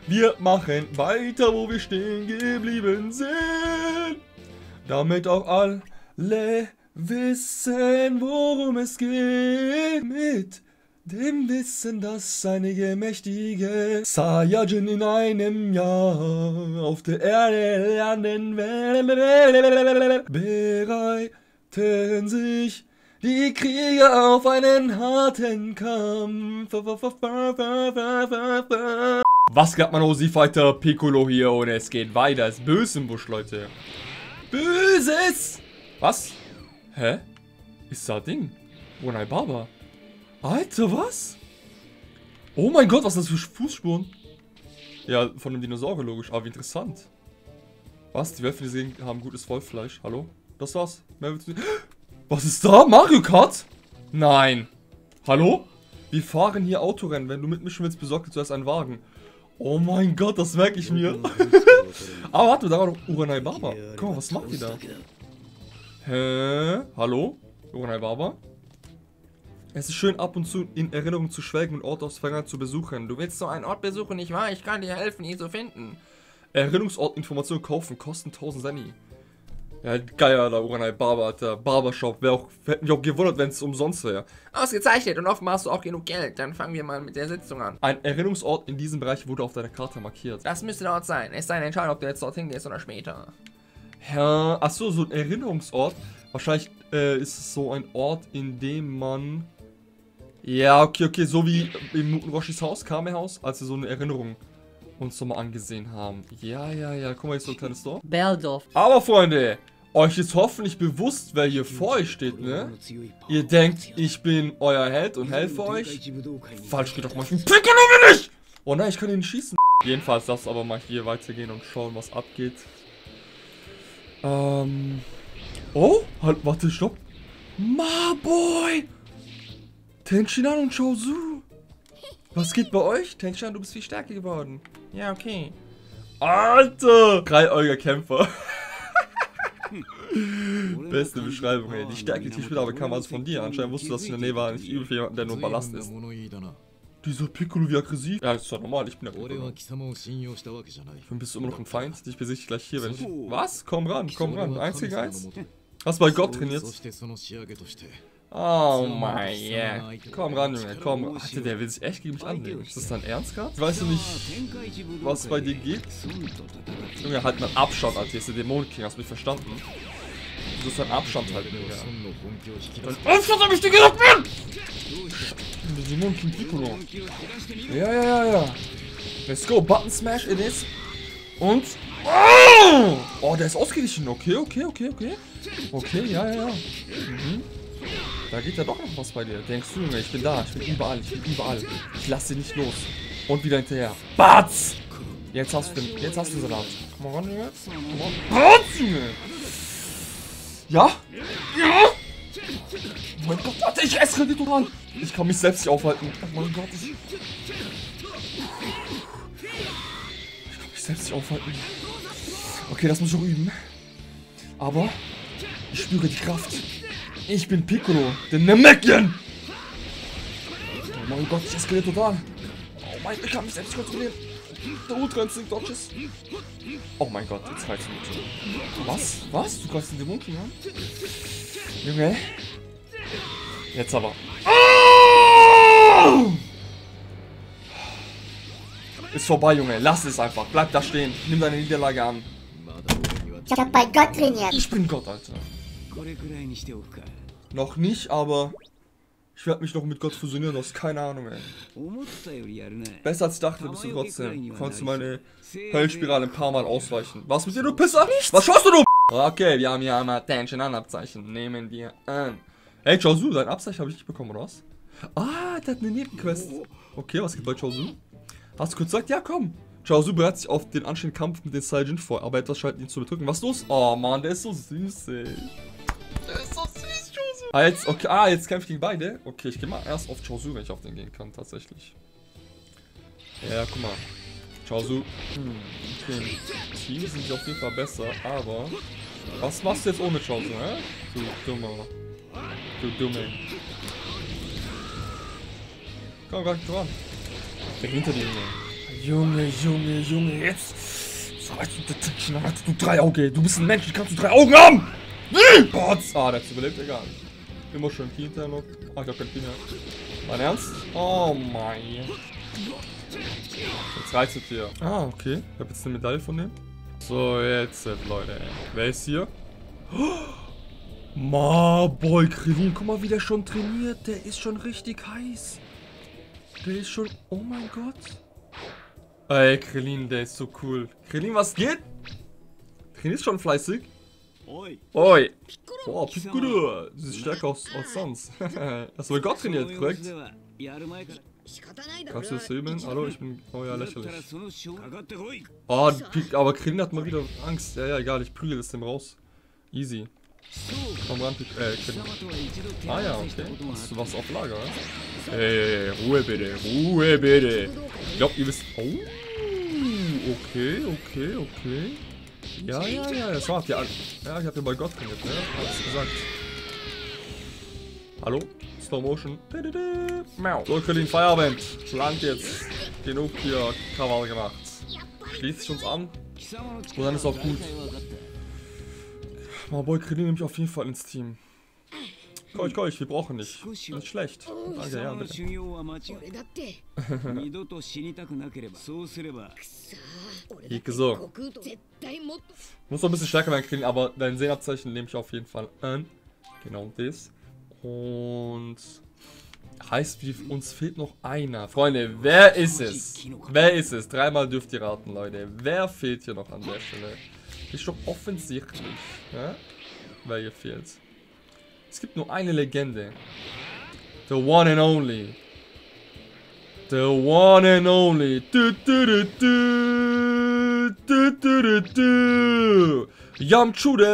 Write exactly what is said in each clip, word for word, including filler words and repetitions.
Wir machen weiter, wo wir stehen geblieben sind. Damit auch alle wissen, worum es geht. Mit dem Wissen, dass einige mächtige Saiyajin in einem Jahr auf der Erde landen werden, bereiten sich die Krieger auf einen harten Kampf. Was gab man Osi-Fighter Piccolo hier und es geht weiter. Es ist böse im Busch, Leute. Böses! Was? Hä? Ist da Ding? Uranai Baba? Alter, was? Oh mein Gott, was ist das für Fußspuren? Ja, von dem Dinosaurier logisch, aber wie interessant. Was? Die Wölfe, die sehen, haben gutes Wollfleisch. Hallo? Das war's. Mehr willst du nicht? Was ist da? Mario Kart? Nein. Hallo? Wir fahren hier Autorennen. Wenn du mitmischen willst, besorg dir zuerst einen Wagen. Oh mein Gott, das merke ich mir. Aber warte, da war doch Uranai Baba. Guck mal, was macht die da? Hä? Hallo? Uranai Baba? Es ist schön, ab und zu in Erinnerung zu schwelgen und Orte aus Vergangenheit zu besuchen. Du willst so einen Ort besuchen, nicht wahr? Ich kann dir helfen, ihn zu finden. Erinnerungsort-Informationen kaufen, kosten tausend Senni. Ja, geil, Alter, Uranai Baba, Alter. Barbershop. Wäre auch, hätte mich auch gewundert, wenn es umsonst wäre. Ausgezeichnet und offenbar hast du auch genug Geld. Dann fangen wir mal mit der Sitzung an. Ein Erinnerungsort in diesem Bereich wurde auf deiner Karte markiert. Das müsste der Ort sein. Es ist eine Entscheidung, ob du jetzt dorthin gehst oder später. Ja, achso, so ein Erinnerungsort. Wahrscheinlich äh, ist es so ein Ort, in dem man... Ja, okay, okay, so wie im Muten Roshis Haus, Kame-Haus, als wir so eine Erinnerung uns nochmal angesehen haben. Ja, ja, ja, guck mal, jetzt so ein kleines Dorf. Beldorf. Aber Freunde, euch ist hoffentlich bewusst, wer hier vor euch steht, ne? Ihr denkt, ich bin euer Held und helfe euch. Falsch geht doch mal, ich bin Piccolo bin ich! Oh nein, ich kann ihn schießen. Jedenfalls lass aber mal hier weitergehen und schauen, was abgeht. Ähm... Oh, halt, warte, stopp. Maboy! Tenshinhan und Chaozu. Was geht bei euch? Tenshinhan, du bist viel stärker geworden. Ja, okay. Alter! Dreieugiger Kämpfer. Beste Beschreibung, ey. Die Stärke, die Spieler bekam also von dir. Anscheinend wusstest du, dass ich in der Nähe war, nicht übel für jemanden, der nur Ballast ist. Dieser Piccolo, wie aggressiv. Ja, das ist doch normal, ich bin der Piccolo. Dann bist du immer noch ein Feind. Dich besiege ich gleich hier, wenn ich... Was? Komm ran, komm ran. Eins gegen eins. Hast du bei Gott trainiert? Oh mein yeah. Komm ran, Junge, komm. Alter, der will sich echt gegen mich anlegen. Ist das dein Ernst gerade? Weißt du nicht, was bei dir geht? Junge, halt mal Abstand, Alter. Ist der Dämonenking, hast du mich verstanden? Du musst deinen Abstand halten, Junge. Dein Abstand hab ich dir gesagt, Mann! Der Dämonenking Piccolo. Ja, ja, ja, ja. Let's go, Button Smash it is. Und... Oh, oh, der ist ausgewichen. Okay, okay, okay, okay. Okay, ja, ja, ja. Mhm. Da geht ja doch noch was bei dir. Denkst du, Junge, ich bin da. Ich bin überall. Ich bin überall. Ich lass sie nicht los. Und wieder hinterher. Batz! Jetzt hast du den, jetzt hast du den Salat. Komm mal ran, Junge. Komm mal. Batz, Junge! Ja? Ja? Oh mein Gott, warte, ich esse die total. Ich kann mich selbst nicht aufhalten. Oh mein Gott, ich... Ich kann mich selbst nicht aufhalten. Okay, das muss ich auch üben. Aber ich spüre die Kraft. Ich bin Piccolo, der Namekian! Oh mein Gott, ich eskaliere total. Oh mein Gott, ich kann mich selbst kontrollieren. Der Ultra Instinct Dodges. Oh mein Gott, jetzt reicht's mir schon. Was? Was? Du greifst den Dämonenking an? Junge. Jetzt aber. Oh! Ist vorbei, Junge. Lass es einfach. Bleib da stehen. Nimm deine Niederlage an. Ich hab bei Gott trainiert. Ich bin Gott, Alter. Noch nicht, aber ich werde mich noch mit Gott fusionieren, du hast keine Ahnung, ey. Besser als ich dachte, bist du trotzdem. Konntest du meine Höllenspirale ein paar Mal ausweichen. Was mit dir, du Pisser? Was schaust du, du? Okay, wir haben hier einmal Tenshinhan-Abzeichen. Nehmen wir an. Hey, Chaozu, dein Abzeichen habe ich nicht bekommen, oder was? Ah, der hat eine Nebenquest. Okay, was geht bei Chaozu? Hast du kurz gesagt? Ja, komm. Chaozu bereitet sich auf den anstehenden Kampf mit den Saiyajin vor, aber etwas scheint ihn zu bedrücken. Was ist los? Oh Mann, der ist so süß, ey. Der ist so süß, Chaozu. Ah, jetzt, okay, ah, jetzt kämpfe ich gegen beide. Okay, ich gehe mal erst auf Chaozu, wenn ich auf den gehen kann, tatsächlich. Ja, guck mal. Chaozu. Hm, okay. Im Team sind die auf jeden Fall besser, aber... Was machst du jetzt ohne Chaozu, hä? Du dummer. Du dumme. Komm, komm, komm ran. Der hinter dir, Junge. Junge, Junge, Junge, jetzt. So, weißt du, Detection, dann hast du drei Augen. Du bist ein Mensch, wie kannst du drei Augen haben? Gott. Ah, der hat überlebt, egal. Immer schon Key hinterher noch. Ah, ich hab keinen Key mehr. Mein Ernst? Oh mein. Jetzt reizt es hier. Ah, okay. Ich hab jetzt eine Medaille von dem. So, jetzt, Leute. Wer ist hier? Ma, boy, Krillin, guck mal, wie der schon trainiert. Der ist schon richtig heiß. Der ist schon... Oh mein Gott. Ey, Krillin, der ist so cool. Krillin, was geht? Krillin ist schon fleißig. Oi. Oi. Boah, Piccolo. Du siehst stärker aus als sonst. Hast du bei Gott trainiert, korrekt? Kannst du das hebeln? Hallo, ich bin... Oh ja, lächerlich. Oh, aber Krillin hat mal wieder Angst. Ja, ja, egal, ich prügel das dem raus. Easy. Komm ran, äh, Krillin. Ah ja, okay. Hast du was auf Lager, ja? Hey, Ruhe bitte, Ruhe bitte. Ich glaub, ihr wisst... Oh, okay, okay, okay. Ja, ja, ja, das macht ja... Ja, ich hab ja bei Gott trainiert, ne? Hab's gesagt. Hallo? Slow Motion. So, Krillin, Feierabend. Langt jetzt. Genug hier Krawall gemacht. Schließt sich uns an. Und dann ist auch gut. Mal Boy, Krillin nehme ich auf jeden Fall ins Team. Keuch, Keuch, wir brauchen nicht. Nicht schlecht. Danke, ja, bitte. Hike so. Muss noch ein bisschen stärker werden, Krillin, aber dein Sehenabzeichen nehme ich auf jeden Fall an. Genau das. Und heißt, wie, uns fehlt noch einer. Freunde, wer ist es? Wer ist es? Dreimal dürft ihr raten, Leute. Wer fehlt hier noch an der Stelle? Ist doch offensichtlich, ja? Wer hier fehlt. Es gibt nur eine Legende. The one and only. The one and only. Du, du, du, du. Du, du, du, du. Yamchu der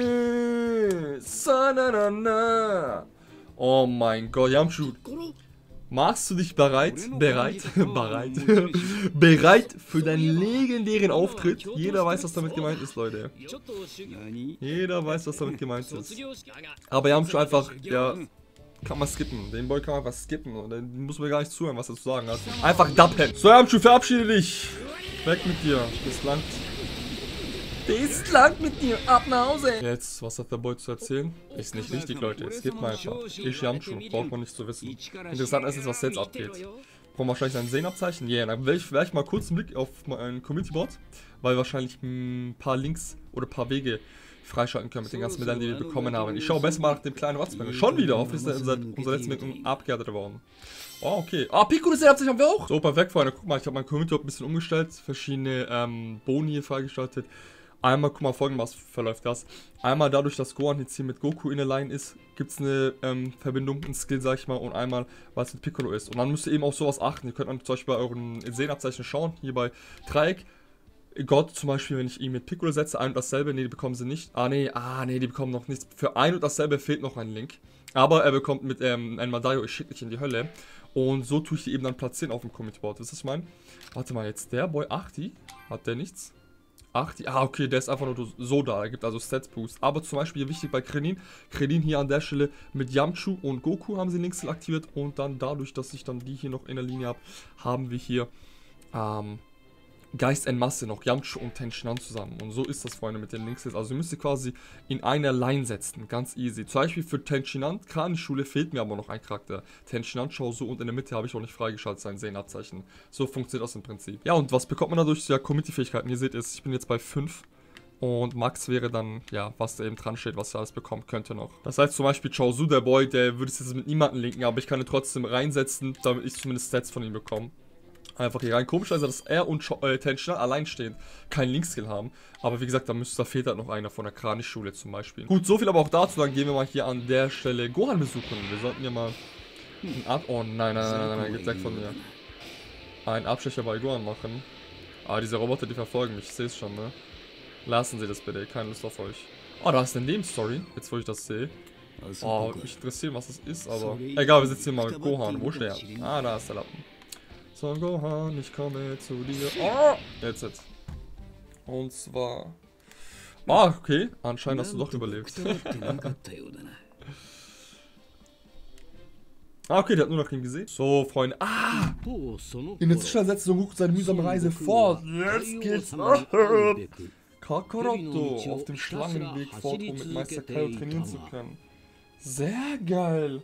Piss. Na, na, na. Oh mein Gott, Yamchu. Machst du dich bereit? Bereit? bereit? bereit für deinen legendären Auftritt? Jeder weiß, was damit gemeint ist, Leute. Jeder weiß, was damit gemeint ist. Aber Yamchu einfach, ja, kann man skippen. Den Boy kann man einfach skippen. Und dann muss man gar nicht zuhören, was er zu sagen hat. Einfach dappen. So, Yamchu, verabschiede dich. Weg mit dir. Das langt. Das langt mit dir. Ab nach Hause. Jetzt, was hat der Boy zu erzählen? Ist nicht wichtig, Leute. Es gibt mal einfach. Ich Yamchu. Braucht man nicht zu wissen. Interessant ist jetzt, was jetzt abgeht. Brauchen wahrscheinlich sein Sehenabzeichen. Ja, yeah, dann werde ich vielleicht mal kurz einen Blick auf mein Community-Board, weil wir wahrscheinlich ein paar Links oder ein paar Wege freischalten können mit den ganzen Medaillen, die wir bekommen haben. Ich schaue besser mal nach dem kleinen Watzmann. Schon wieder. Hoffentlich ist seit unserer letzten Meldung abgewertet worden. Oh, okay. Ah, Piccolo Sehenabzeichen haben wir auch. So, perfekt, Freunde. Guck mal, ich habe mein Community-Board ein bisschen umgestellt. Verschiedene ähm, Boni hier freigeschaltet. Einmal, guck mal, folgendes verläuft das. Einmal dadurch, dass Gohan jetzt hier mit Goku in der Line ist, gibt es eine ähm, Verbindung, ein Skill, sag ich mal, und einmal, weil es mit Piccolo ist. Und dann müsst ihr eben auf sowas achten. Ihr könnt dann zum Beispiel bei euren Sehenabzeichen schauen, hier bei Dreieck. Gott zum Beispiel, wenn ich ihn mit Piccolo setze, ein und dasselbe, nee, die bekommen sie nicht. Ah, nee, ah, nee, die bekommen noch nichts. Für ein und dasselbe fehlt noch ein Link. Aber er bekommt mit ähm, einem Madaio, ich schicke dich in die Hölle. Und so tue ich die eben dann platzieren auf dem Community-Board. Wisst ihr, was ich meine? Warte mal, jetzt der Boy, Achti, hat der nichts? Ach, die, ah, okay, der ist einfach nur so da. Er gibt also Stats Boost. Aber zum Beispiel wichtig bei Krillin. Krillin hier an der Stelle mit Yamchu und Goku haben sie links aktiviert. Und dann dadurch, dass ich dann die hier noch in der Linie habe, haben wir hier ähm, Geist en Masse noch. Yamchu und Tenshinhan zusammen. Und so ist das, Freunde, mit den Links jetzt. Also ihr müsst sie quasi in einer Line setzen. Ganz easy. Zum Beispiel für Tenshinhan, Kranschule fehlt mir aber noch ein Charakter. Tenshinhan, schau so, und in der Mitte habe ich auch nicht freigeschaltet sein Sehenabzeichen. So funktioniert das im Prinzip. Ja, und was bekommt man dadurch? Ja, Community-Fähigkeiten. Ihr seht es, ich bin jetzt bei fünf. Und Max wäre dann, ja, was da eben dran steht, was er alles bekommen könnte noch. Das heißt zum Beispiel Chaozu, der Boy, der würde es jetzt mit niemandem linken, aber ich kann ihn trotzdem reinsetzen, damit ich zumindest Stats von ihm bekomme. Einfach hier rein. Komisch, also dass er und äh, Tenshinhan allein stehen, keinen Link-Skill haben. Aber wie gesagt, da, müsste, da fehlt halt noch einer von der Kranich-Schule zum Beispiel. Gut, so viel aber auch dazu. Dann gehen wir mal hier an der Stelle Gohan besuchen. Wir sollten ja mal einen Ab... Oh nein, nein, nein, nein, nein, geht weg von mir. Einen Abstecher bei Gohan machen. Ah, diese Roboter, die verfolgen mich. Ich sehe es schon, ne? Lassen Sie das bitte. Keine Lust auf euch. Oh, da ist eine Nebenstory. Jetzt, wo ich das sehe. Oh, mich interessiert, was das ist, aber... Egal, wir sitzen hier mal mit Gohan. Wo ist der? Ah, da ist der Lappen. So, Gohan, ich komme zu dir. Oh, jetzt, jetzt. Und zwar... Ah, okay. Anscheinend hast du doch überlebt. Ah, okay, der hat nur nach ihm gesehen. So, Freunde. Ah! In der Zwischenzeit setzt Son Goku seine mühsame Reise fort. Jetzt geht's ab. Kakaroto auf dem Schlangenweg fort, um mit Meister Kaio trainieren zu können. Sehr geil.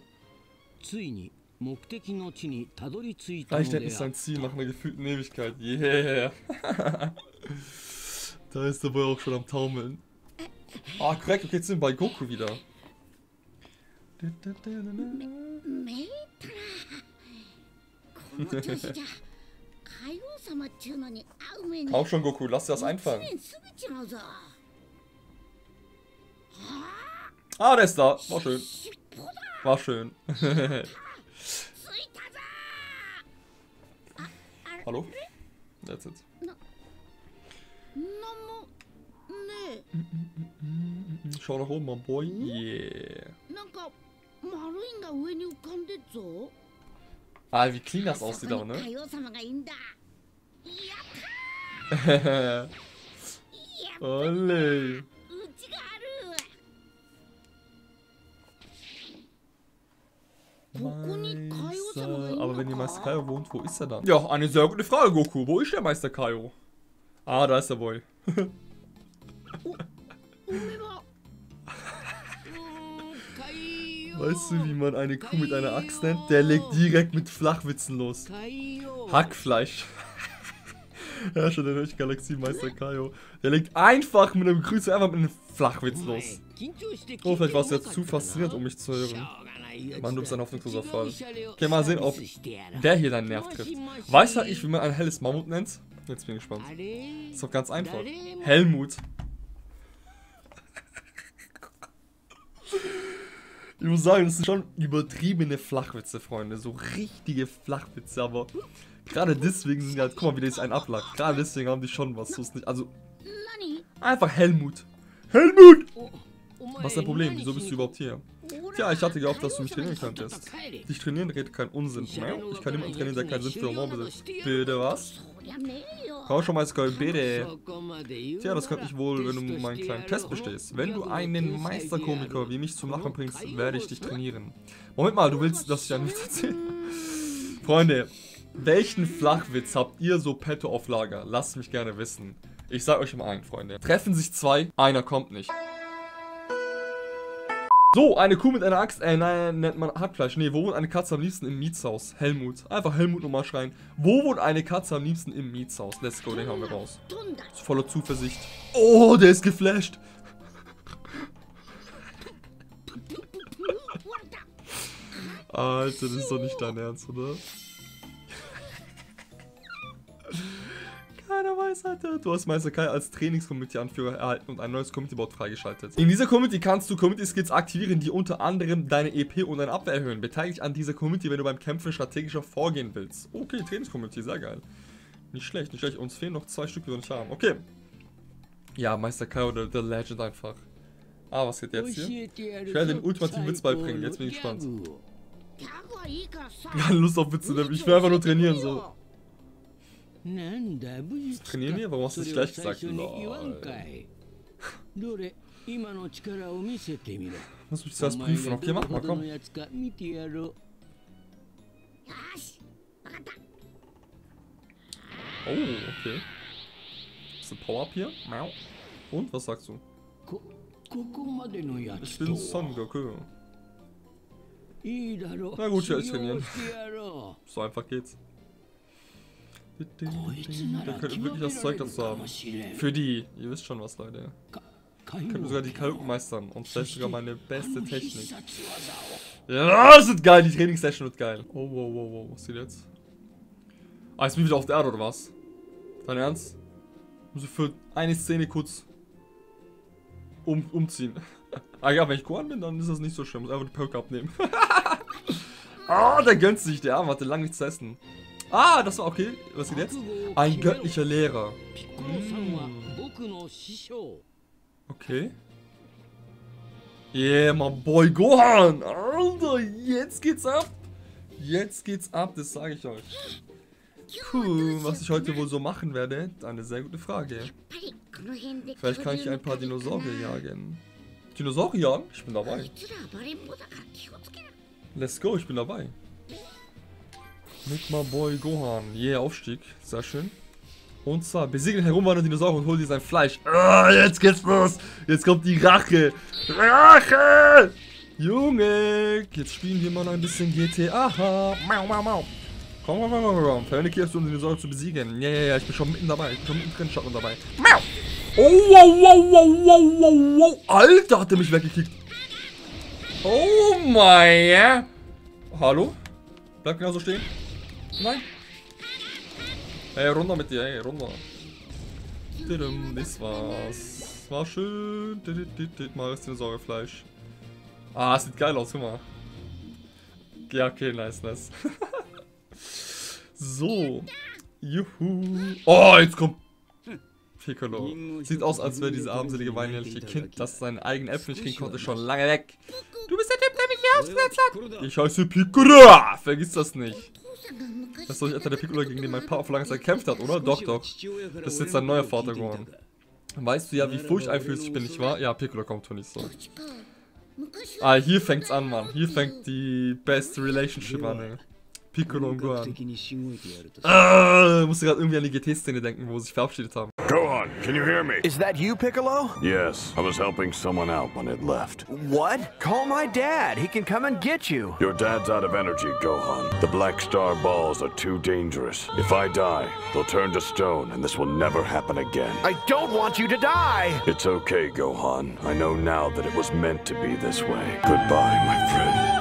Reicht endlich sein Ziel nach einer gefühlten Ewigkeit. Yeah. Da ist der Boy auch schon am Taumeln. Ah, korrekt. Okay, jetzt sind wir bei Goku wieder. Auch schon, Goku. Lass dir das einfallen. Ah, der ist da. War schön. War schön. Hallo? That's it. Schau nach oben, mein Boy. Yeah. Ah, wie clean das aussieht auch, ne? Olle. Meister. Aber wenn die Meister Kaio wohnt, wo ist er dann? Ja, eine sehr gute Frage, Goku. Wo ist der Meister Kaio? Ah, da ist der Boy. Weißt du, wie man eine Kuh mit einer Axt nennt? Der legt direkt mit Flachwitzen los. Hackfleisch. Ja, schon der neue Galaxie-Meister Kaio. Der legt einfach mit einem Grüße einfach mit einem Flachwitz los. Oh, vielleicht war es jetzt zu faszinierend, um mich zu hören. Mann, du bist ein hoffnungsloser Fall. Okay, mal sehen, ob der hier deinen Nerv trifft. Weiß halt ich, wie man ein helles Mammut nennt? Jetzt bin ich gespannt. Ist doch ganz einfach. Helmut. Ich muss sagen, das sind schon übertriebene Flachwitze, Freunde. So richtige Flachwitze, aber gerade deswegen sind die halt, guck mal, wie das einen ablacht. Gerade deswegen haben die schon was. So ist nicht, also, einfach Helmut. Helmut! Was ist dein Problem? Wieso bist du überhaupt hier? Tja, ich hatte gehofft, dass du mich trainieren könntest. Dich trainieren redet keinen Unsinn. Ich kann niemanden trainieren, der keinen Sinn für Humor besitzt. Bitte was? Komm schon mal, Skull, bitte. Tja, das könnte ich wohl, wenn du meinen kleinen Test bestehst. Wenn du einen Meisterkomiker wie mich zum Lachen bringst, werde ich dich trainieren. Moment mal, du willst, dass ich an nichts erzähle? Freunde, welchen Flachwitz habt ihr so petto auf Lager? Lasst mich gerne wissen. Ich sag euch mal einen, Freunde. Treffen sich zwei, einer kommt nicht. So, eine Kuh mit einer Axt, äh, nein, nennt man Hackfleisch. Nee, wo wohnt eine Katze am liebsten im Mietshaus? Helmut. Einfach Helmut nochmal schreien. Wo wohnt eine Katze am liebsten im Mietshaus? Let's go, den haben wir raus. Ist voller Zuversicht. Oh, der ist geflasht. Alter, das ist doch nicht dein Ernst, oder? Keiner weiß, Alter. Du hast Meister Kai als Trainings-Community-Anführer erhalten und ein neues Community-Board freigeschaltet. In dieser Community kannst du Community-Skills aktivieren, die unter anderem deine E P und deine Abwehr erhöhen. Beteilige dich an dieser Community, wenn du beim Kämpfen strategischer vorgehen willst. Okay, Trainings-Community, sehr geil. Nicht schlecht, nicht schlecht. Uns fehlen noch zwei Stück, die wir nicht haben. Okay. Ja, Meister Kai oder The Legend einfach. Ah, was geht jetzt hier? Ich werde den ultimativen Witz beibringen. Jetzt bin ich gespannt. Keine Lust auf Witze, ich will einfach nur trainieren, so. Trainieren wir? Warum hast du das gleich gesagt? Muss mich zuerst prüfen. Okay, mach mal, komm. Oh, okay. Ist ein Power-Up hier? Und, was sagst du? Ich bin Son Goku. Na gut, ja, ich trainieren. So einfach geht's. Wir könnten wirklich das Zeug dazu haben. Für die, ihr wisst schon was, Leute. Können sogar die Kalken meistern und vielleicht sogar meine beste Technik. Ja, das wird geil, die Trainingssession wird geil. Oh, wow, wow, wow, was geht jetzt? Ah, jetzt bin ich wieder auf der Erde, oder was? Dein Ernst? Muss ich für eine Szene kurz um, umziehen. Ah ja, wenn ich Gohan bin, dann ist das nicht so schlimm. Muss einfach die Perk abnehmen. Ah, oh, der gönnt sich, der Arme hatte lange nichts zu essen. Ah, das war okay. Was geht jetzt? Ein göttlicher Lehrer. Mm. Okay. Yeah, my boy Gohan. Alter, jetzt geht's ab. Jetzt geht's ab, das sage ich euch. Puh, was ich heute wohl so machen werde, eine sehr gute Frage. Vielleicht kann ich ein paar Dinosaurier jagen. Dinosaurier jagen? Ich bin dabei. Let's go, ich bin dabei. Mit my boy Gohan. Yeah, Aufstieg. Sehr schön. Und zwar, besiege den herumwandernden Dinosaurier und hol dir sein Fleisch. Ah, jetzt geht's los. Jetzt kommt die Rache. Rache! Junge, jetzt spielen wir mal noch ein bisschen G T A. Mau, mau, mau. Komm, komm, komm, komm, komm. Verwende Kiew, um den Dinosaurier zu besiegen. Ja, ja, ja, ich bin schon mitten dabei. Ich bin schon mitten drin, Schatten dabei. Mau! Oh, wow, wow, wow, wow, wow, wow. Alter, hat er mich weggekickt. Oh mein. Hallo? Bleib genau so stehen. Nein. Hey, runter mit dir, hey, runter. Das war's. War schön. Mal das Dinosaurierfleisch. Ah, sieht geil aus, guck mal. Ja, okay, nice, nice. So. Juhu. Oh, jetzt kommt Piccolo. Sieht aus, als wäre diese armselige weinerliche Kind, das seinen eigenen Äpfel nicht kriegen konnte, schon lange weg. Du bist der Typ, der mich hier aufgesetzt hat. Ich heiße Piccolo. Vergiss das nicht. Das ist doch nicht etwa der Piccolo, gegen den mein Papa vor langer Zeit gekämpft hat, oder? Doch, doch. Das ist jetzt sein neuer Vater geworden. Weißt du ja, wie furchteinflößend ich bin, nicht wahr? Ja, Piccolo kommt schon nicht so. Ah, hier fängt's an, Mann. Hier fängt die beste Relationship an, ey. Piccolo und Gohan. Ah, musste gerade irgendwie an die G T-Szene denken, wo sie sich verabschiedet haben. Gohan, can you hear me? Is that you, Piccolo? Yes, I was helping someone out when it left. What? Call my dad. He can come and get you. Your dad's out of energy, Gohan. The Black Star balls are too dangerous. If I die, they'll turn to stone, and this will never happen again. I don't want you to die. It's okay, Gohan. I know now that it was meant to be this way. Goodbye, my friend.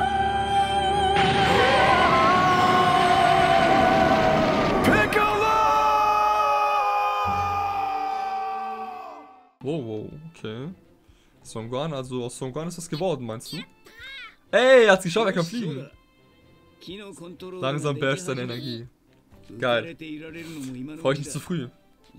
Wow, wow, okay. Son Gohan, also aus Son Gohan ist das geworden, meinst du? Ey, er hat's geschafft, er kann fliegen. Langsam beherrscht seine Energie. Geil. Freue ich nicht zu früh.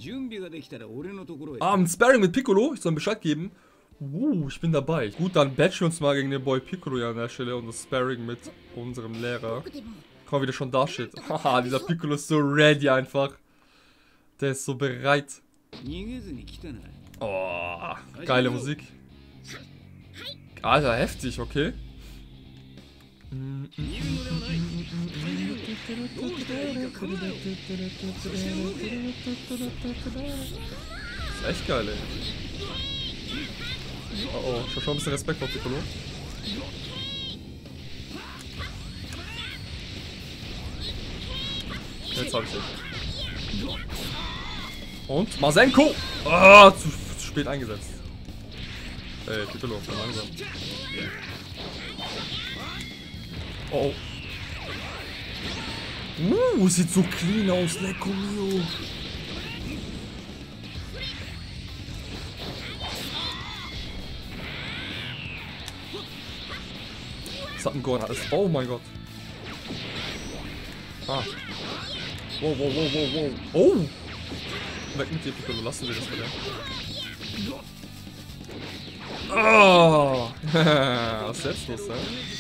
Ah, ein Sparring mit Piccolo, ich soll ihm Bescheid geben. Uh, ich bin dabei. Gut, dann batchen wir uns mal gegen den Boy Piccolo ja an der Stelle und das Sparring mit unserem Lehrer. Guck mal, wie der schon da steht. Haha, dieser Piccolo ist so ready einfach. Der ist so bereit. Oh, geile Musik. Alter, heftig, okay. Das ist echt geil, ey. Oh oh, ich hab schon ein bisschen Respekt vor Piccolo. Jetzt hab ich dich. Und Masenko! Ah, zu, zu spät eingesetzt. Ey, Piccolo, schon langsam. Oh. Uh, sieht so clean aus, Lecco mio. Was hat ein Gohan alles? Oh mein Gott. Ah. Wow, wow, wow, wow, wow. Oh! Weg mit dir, Piccolo, lassen wir das wieder. Oh! Was ist jetzt los, ja?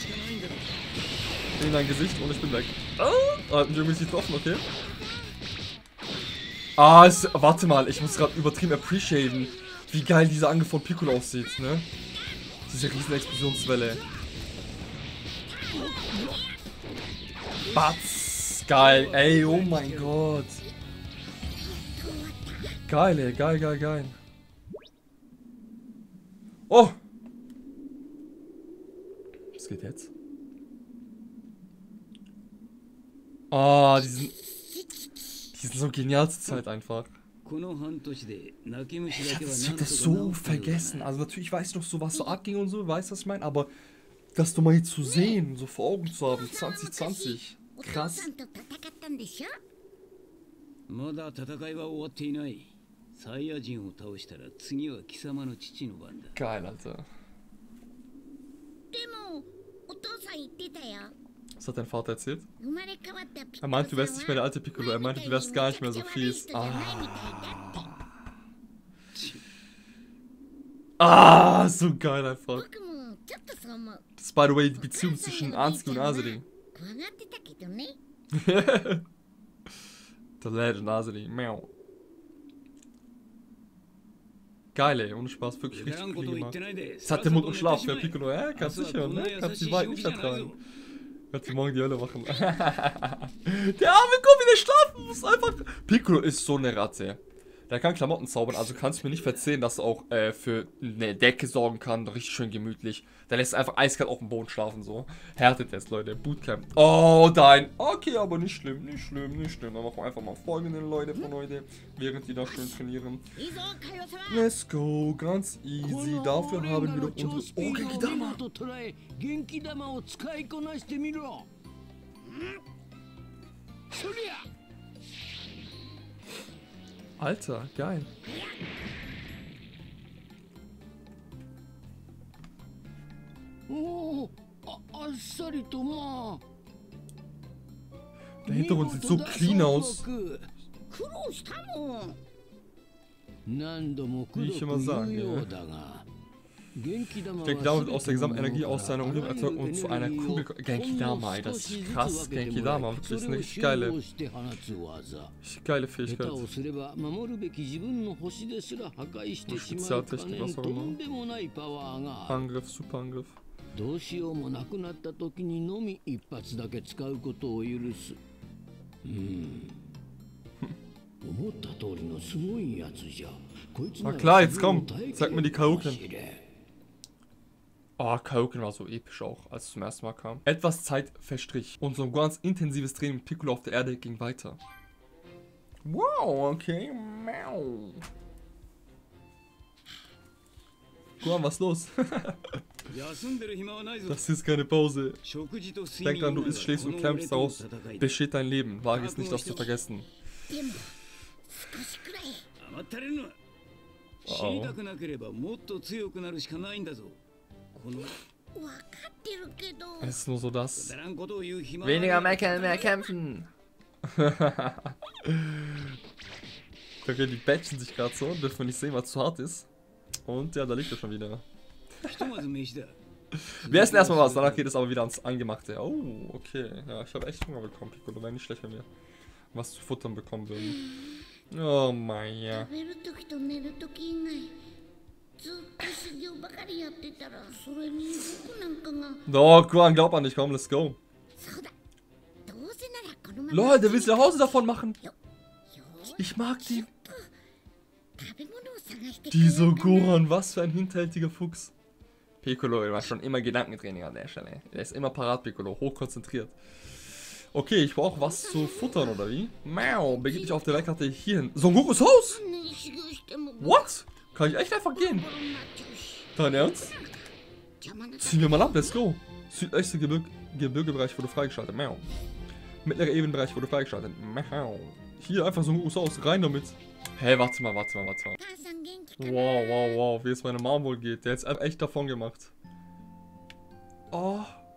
In dein Gesicht und ich bin weg. Oh! Hat mich irgendwie nicht getroffen, okay. Ah, es, warte mal, ich muss gerade übertrieben appreciaten, wie geil dieser Angriff von Piccolo aussieht, ne? Diese riesen Explosionswelle. Batz! Geil, ey, oh mein Gott. Geil, ey, geil, geil, geil. Oh! Was geht jetzt? Ah, die sind, die sind so genial zur Zeit einfach. Ich hab das, ich hab das so vergessen. Also natürlich weiß ich noch so, was so abging und so, weißt du, was ich meine? Aber das doch mal hier zu sehen, so vor Augen zu haben, zwanzig zwanzig. Krass. Geil, Alter. Was hat dein Vater erzählt? Er meint, du wärst nicht mehr der alte Piccolo. Er meinte, du wärst gar nicht mehr so fies. Ah, ah so geil einfach. Das ist, by the way, die Beziehung zwischen Ansuke und Azuri. The Legend Azuri. Miau. Geil, ey, ohne Spaß, wirklich richtig cool gemacht. Es hat der Mund und Schlaf für Piccolo, ja, kannst sicher, ne? Kannst die Wahrheit nicht vertragen. Kannst du morgen die Hölle machen. Der arme Gummi, der schlafen muss einfach. Piccolo ist so eine Ratte. Der kann Klamotten zaubern, also kannst du mir nicht verzeihen, dass er auch äh, für eine Decke sorgen kann. Richtig schön gemütlich. Der lässt einfach eiskalt auf dem Boden schlafen, so. Härtetest, Leute. Bootcamp. Oh, dein. Okay, aber nicht schlimm, nicht schlimm, nicht schlimm. Dann machen wir einfach mal folgende Leute von heute, während die da schön trainieren. Let's go, ganz easy. Dafür haben wir doch unsere... Oh, Genkidama. Alter, geil. Der Hintergrund sieht so clean aus. Wie ich immer sage. Genkidama wird aus der gesamten Energie aus seiner Umgebung erzeugt und zu einer Kugel... Genkidama, ey, das ist krass. Genkidama, wirklich, ist eine richtig geile... Richtig geile Fähigkeit. Oh, Spezialtechnik, was auch immer. Angriff, Superangriff. Na klar, jetzt komm, zeig mir die Kaioken. Oh, Kaioken war so episch auch, als es zum ersten Mal kam. Etwas Zeit verstrich. Unser ganz intensives Training mit Piccolo auf der Erde ging weiter. Wow, okay. Gohan, was ist los? Das ist keine Pause. Denk dran, du isst, schläfst und kämpfst, daraus besteht dein Leben. Wage es nicht, das zu vergessen. Oh. Es ist nur so das. Weniger meckern, mehr kämpfen. Okay, die batchen sich gerade so, dürfen wir nicht sehen, was zu hart ist. Und ja, da liegt er schon wieder. Wir essen erstmal was, danach geht es aber wieder ans Angemachte. Oh, okay. Ja, ich habe echt Hunger bekommen, Piccolo. Wäre nicht schlecht, wenn wir was zu futtern bekommen würden. Oh mein ja. Doch, Gohan, glaub an dich, komm, let's go. Leute, der will zu Hause davon machen. Ich mag die. Dieser Gohan, was für ein hinterhältiger Fuchs. Piccolo war schon immer Gedankentraining an der Stelle. Er ist immer parat, Piccolo, hochkonzentriert. Okay, ich brauche was zu futtern, oder wie? Mau, begib dich auf der Weltkarte hierhin. Son Gokus Haus? What? Kann ich echt einfach gehen? Dein Ernst? Ziehen wir mal ab, let's go. Südöstliche Gebirg Gebirgebereich wurde freigeschaltet. Mau. Mittlerer Ebenbereich wurde freigeschaltet. Mau. Hier einfach Son Gokus Haus, rein damit. Hä, hey, warte mal, warte mal, warte mal. Wow, wow, wow, wie es meine Mom wohl geht. Der hat es echt davon gemacht. Oh.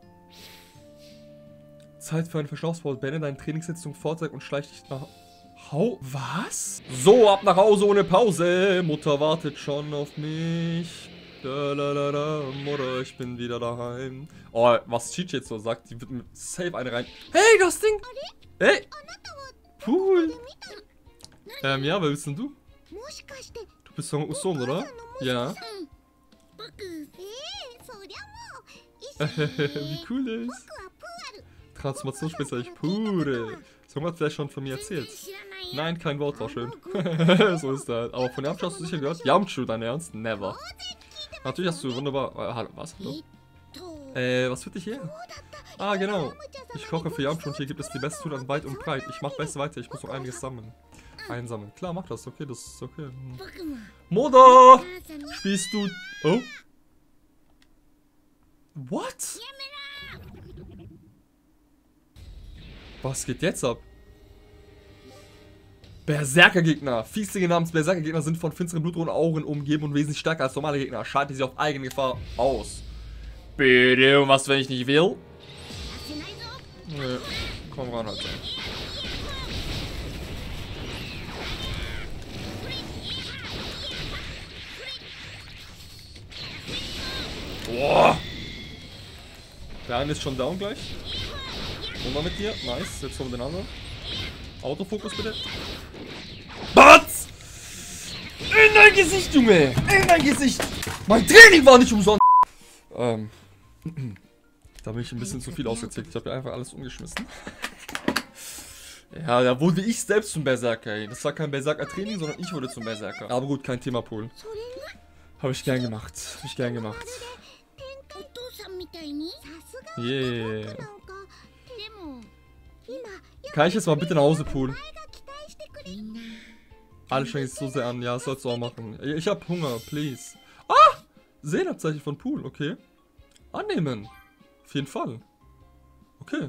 Zeit für einen Verschnaufspause. Beende deine Trainingssitzung, Vorzeig und schleich dich nach... Hau... Was? So, ab nach Hause ohne Pause. Mutter wartet schon auf mich. Da, da, da, da. Mutter, ich bin wieder daheim. Oh, was Chichi jetzt so sagt, die wird mit safe eine rein... Hey, das Ding! Hey! Cool! Ähm, ja, wer bist denn du? Du bist Son Gokus Sohn, oder? Ja. Wie cool ist. Transformationsspezialist Pure. So hat vielleicht schon von mir erzählt. Nein, kein Wort, war schön. So ist das. Aber von Yamchu hast du sicher gehört? Yamchu, dein Ernst? Never. Natürlich hast du wunderbar... Äh, hallo, was? Hallo? Äh, was wird dich hier? Ah, genau. Ich koche für Yamchu und hier gibt es die besten Zutaten weit und breit. Ich mach besser weiter, ich muss noch einiges sammeln. Einsammeln. Klar, mach das. Okay, das ist okay. Mutter! Spielst du... Oh? What? Was geht jetzt ab? Berserker-Gegner. Fieslinge namens Berserker-Gegner sind von finsteren blutroten Augen umgeben und wesentlich stärker als normale Gegner. Schalte sie auf eigene Gefahr aus. Bitte, und was, wenn ich nicht will? Nö. Komm ran, Alter. Boah. Der eine ist schon down gleich. Und mal mit dir. Nice. Jetzt kommen wir den anderen. Autofokus bitte. Batz! In dein Gesicht, Junge! In dein Gesicht! Mein Training war nicht umsonst! Ähm. Da bin ich ein bisschen zu viel ausgezählt. Ich habe ja einfach alles umgeschmissen. Ja, da wurde ich selbst zum Berserker, ey. Das war kein Berserker-Training, sondern ich wurde zum Berserker. Aber gut, kein Thema, Pool. Habe ich gern gemacht. Habe ich gern gemacht. Yeah. Kann ich jetzt mal bitte nach Hause, Pool? Alle strengen sich so sehr an. Ja, das sollst du auch machen. Ich hab Hunger, please. Ah! Sehenabzeichen von Pool, okay. Annehmen. Auf jeden Fall. Okay.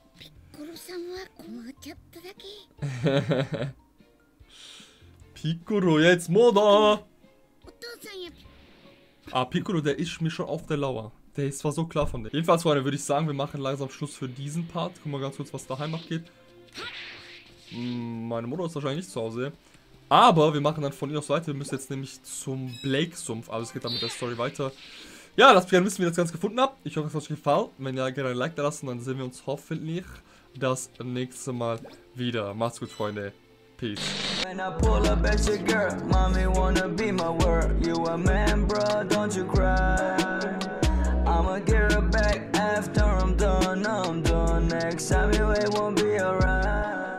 Piccolo, jetzt Moda! Ah, Piccolo, der ist mir schon auf der Lauer. Der ist zwar so klar von dir. Jedenfalls, Freunde, würde ich sagen, wir machen langsam Schluss für diesen Part. Guck mal ganz kurz, was daheim abgeht. Hm, meine Mutter ist wahrscheinlich nicht zu Hause. Aber wir machen dann von ihr aus weiter. Wir müssen jetzt nämlich zum Blake-Sumpf. Also es geht dann mit der Story weiter. Ja, lasst mich gerne wissen, wie ihr das Ganze gefunden habt. Ich hoffe, es hat euch gefallen. Wenn ja, gerne ein Like da lassen. Dann sehen wir uns hoffentlich das nächste Mal wieder. Macht's gut, Freunde. Peace. When I pull up at your girl, mommy wanna be my word. You a man, bro, don't you cry. I'ma get her back after I'm done, I'm done. Next time you it won't be alright.